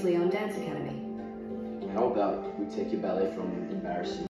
Leon Dance Academy. How about we take your ballet from embarrassing